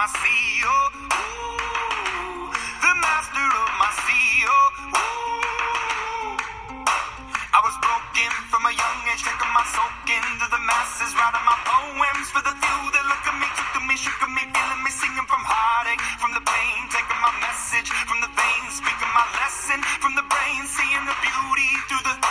my CEO. Ooh, the master of my CEO. Ooh. I was broken from a young age, taking my soak into the masses, writing my poems for the few that look at me, took to me, shook at me, feeling me, singing from heartache, from the pain, taking my message from the veins, speaking my lesson from the brain, seeing the beauty through the...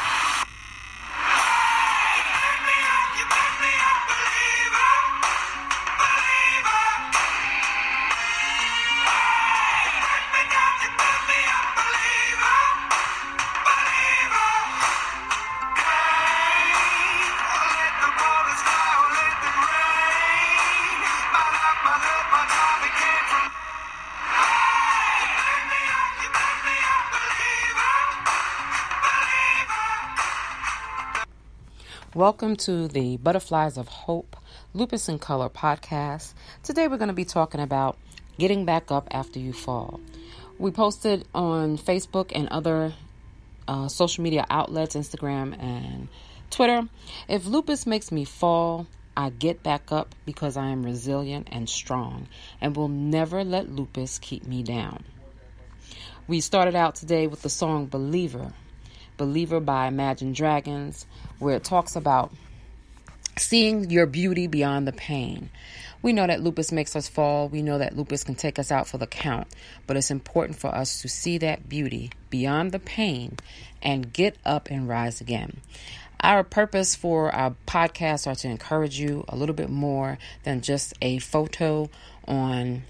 Welcome to the Butterflies of Hope Lupus in Color podcast. Today we're going to be talking about getting back up after you fall. We posted on Facebook and other social media outlets, Instagram and Twitter. If lupus makes me fall, I get back up because I am resilient and strong and will never let lupus keep me down. We started out today with the song Believer by Imagine Dragons, where it talks about seeing your beauty beyond the pain. We know that lupus makes us fall. We know that lupus can take us out for the count, but it's important for us to see that beauty beyond the pain and get up and rise again. Our purpose for our podcast are to encourage you a little bit more than just a photo on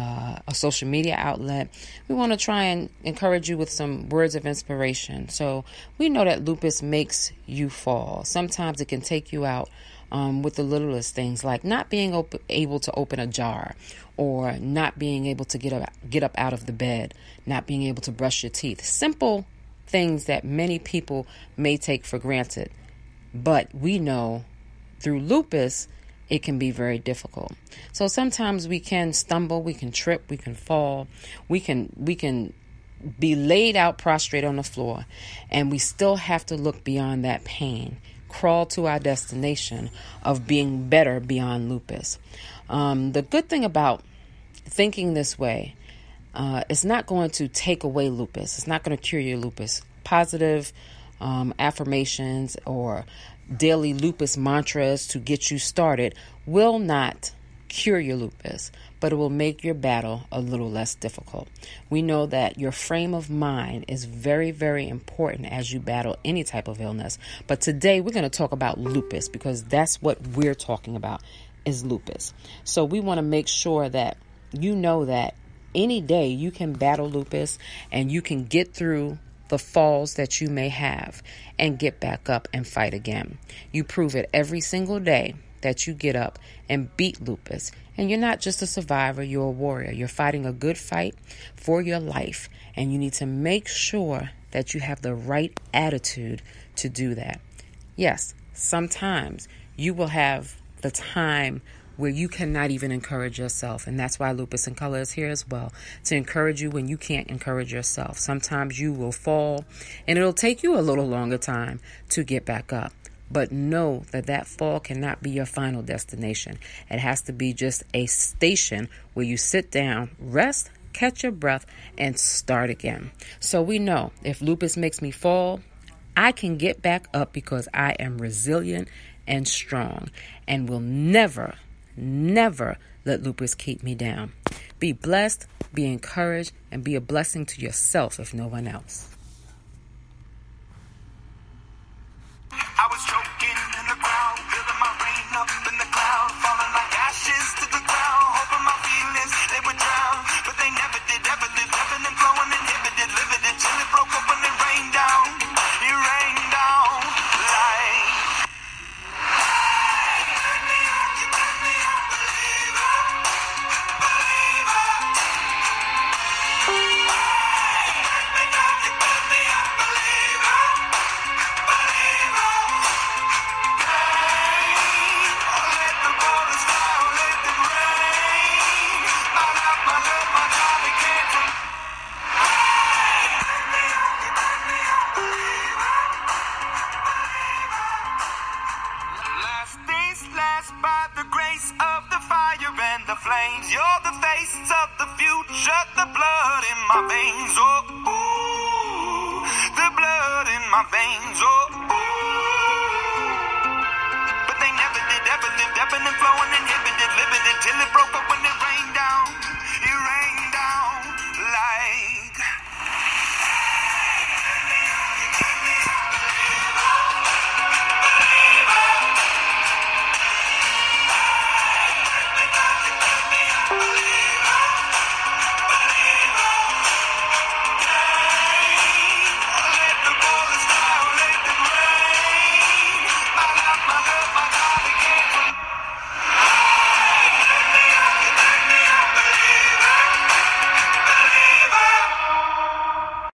a social media outlet. We want to try and encourage you with some words of inspiration. So we know that lupus makes you fall. Sometimes it can take you out with the littlest things, like not being able to open a jar, or not being able to get up out of the bed, not being able to brush your teeth. Simple things that many people may take for granted. But we know through lupus, it can be very difficult. So sometimes we can stumble, we can trip, we can fall, we can be laid out prostrate on the floor, and we still have to look beyond that pain, crawl to our destination of being better beyond lupus. The good thing about thinking this way, it's not going to take away lupus. It's not going to cure your lupus. Positive affirmations or daily lupus mantras to get you started will not cure your lupus, but it will make your battle a little less difficult. We know that your frame of mind is very, very important as you battle any type of illness. But today we're going to talk about lupus because that's what we're talking about is lupus. So we want to make sure that you know that any day you can battle lupus and you can get through the falls that you may have and get back up and fight again. You prove it every single day that you get up and beat lupus. And you're not just a survivor, you're a warrior. You're fighting a good fight for your life, and you need to make sure that you have the right attitude to do that. Yes, sometimes you will have the time where you cannot even encourage yourself. And that's why Lupus in Color is here as well, to encourage you when you can't encourage yourself. Sometimes you will fall, and it'll take you a little longer time to get back up. But know that that fall cannot be your final destination. It has to be just a station where you sit down, rest, catch your breath, and start again. So we know if lupus makes me fall, I can get back up because I am resilient and strong and will never let lupus keep me down. Be blessed, be encouraged, and be a blessing to yourself if no one else. I was choking in the crowd, building my rain up in the cloud, falling like ashes to the ground, hoping my feelings, they would drown, but they never did, ebbing and flowing, inhibited, limited, till it broke open and rained down, it rained down like... Believer. the flames. You're the face of the future, the blood in my veins. Oh, ooh, the blood in my veins. Oh, ooh. But they never did ever live, ebbing and flowing, inhibited, limited, till it broke up when it rained down. It rained down like... Believer.